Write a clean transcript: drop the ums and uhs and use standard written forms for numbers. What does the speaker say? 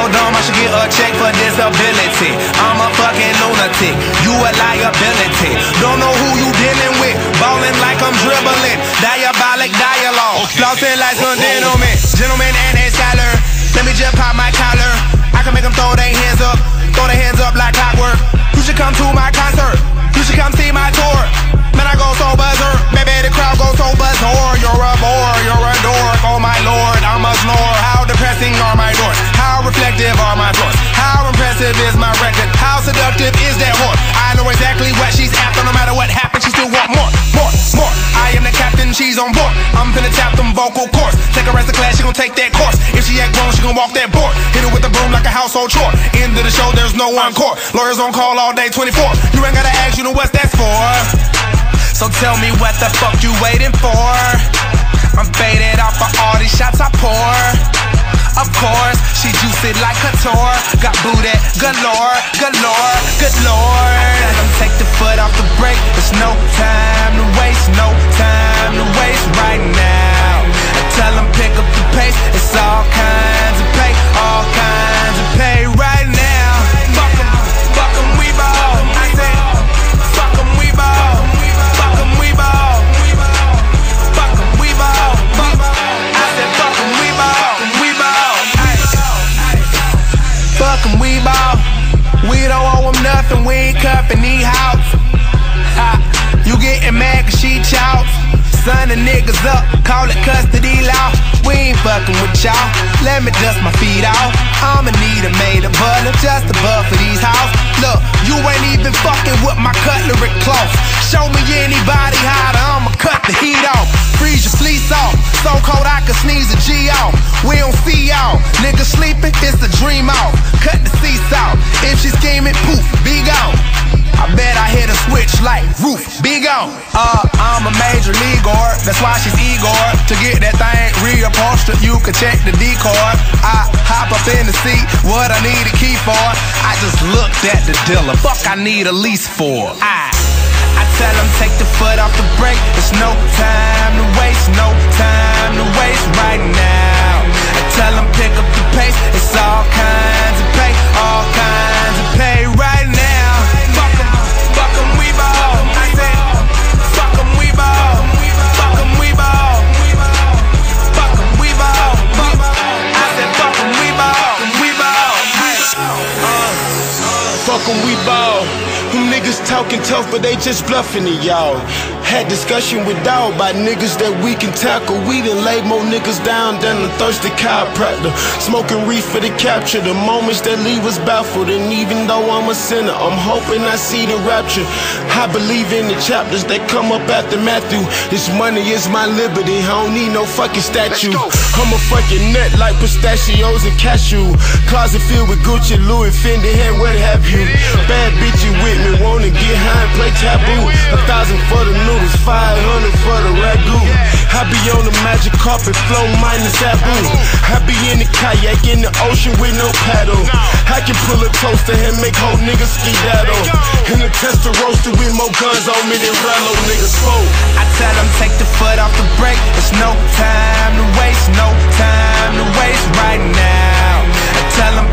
so dumb, I should get a check for disability. I'm a fucking lunatic, you a liability. Don't know who you dealing with, ballin' like I'm dribbling. Diabolic dialogue, flossing like some gentlemen. Gentlemen and a scholar, let me just pop my collar. I can make them throw their hands up like clockwork. You should come to my concert, you should come see my tour. Man, I go so buzzer, baby, the crowd goes so buzzer. You're a bore, you're a dork, oh my lord, I'm a snore. How depressing are my doors, how reflective are my floors, how impressive is my record, how seductive is that whore. I know exactly what she's after, no matter what happens, she still want more. I am the captain, she's on board, I'm finna tap them vocal cords. Take her as a class, she gon' take that course. If she act wrong, she gon' walk that board. Hit her with a broom like a household chore. End of the show, there's no encore. Lawyers on call all day 24. You ain't gotta ask, you know what that's for. So tell me what the fuck you waiting for. I'm faded off of all these shots I pour. Of course, she juicy like couture. Got booty galore, galore, good lord. I tell them take the foot off the brake. There's no time to waste, no time to waste right now. I tell them pick up the pace. It's all kinds of pay, all kinds of pay right now. Fuck 'em, we ball. I say, fuck 'em, we ball. Fuck 'em, we ball. Fuck 'em, we ball. I said fuck 'em, we ball. We ball. Fuck 'em, we ball. We don't owe 'em nothing, we ain't cuffin' these house. You getting mad cause she chows. Son the niggas up, call it custody law. We ain't fucking with y'all, let me dust my feet off. I'ma need a maid of butter just above for these house. Look, you ain't even fucking with my cutlery cloth. Show me anybody hotter, I'ma cut the heat off. Freeze your fleece off, so cold I can sneeze a G off. We don't see y'all, niggas sleeping, it's a dream off. Cut the seats off, if she scheming, poof, be gone. I bet I hit a switch like roof, be gone. I'm a major leaguer, that's why she's Igor. To get that thing reupholstered, you can check the decor. I hop up in the seat, what I need a key for. I just looked at the dealer, fuck I need a lease for. I tell them take the foot off the brake. There's no time to waste, no time to waste right now. I tell them pick up the pace. It's all kinds of pay, all kinds of pay right now. Fuck 'em, we ball. I said fuck 'em, we ball. Fuck 'em, we ball. Fuck 'em, we ball. I said fuck 'em, we ball. We ball. Fuck 'em, we ball. Them niggas talking tough, but they just bluffing it, y'all. Had discussion with dog about niggas that we can tackle. We done laid more niggas down than a thirsty chiropractor. Smoking reef for the capture, the moments that leave us baffled. And even though I'm a sinner, I'm hoping I see the rapture. I believe in the chapters that come up after Matthew. This money is my liberty, I don't need no fucking statue. I'm a fucking nut like pistachios and cashew. Closet filled with Gucci, Louis, Fendi, and what have you. Bad bitch you with me, wanna get high and play taboo. 1,000 for the noodles, 500 for the ragu. I be on the magic carpet, flow minus Abu. I be in the kayak in the ocean with no paddle. I can pull a toaster and make whole niggas skedaddle. And the tester roasted with more guns on me than Rallo niggas fold. I tell them take the foot off the brake. There's no time to waste, no time to waste right now. I tell them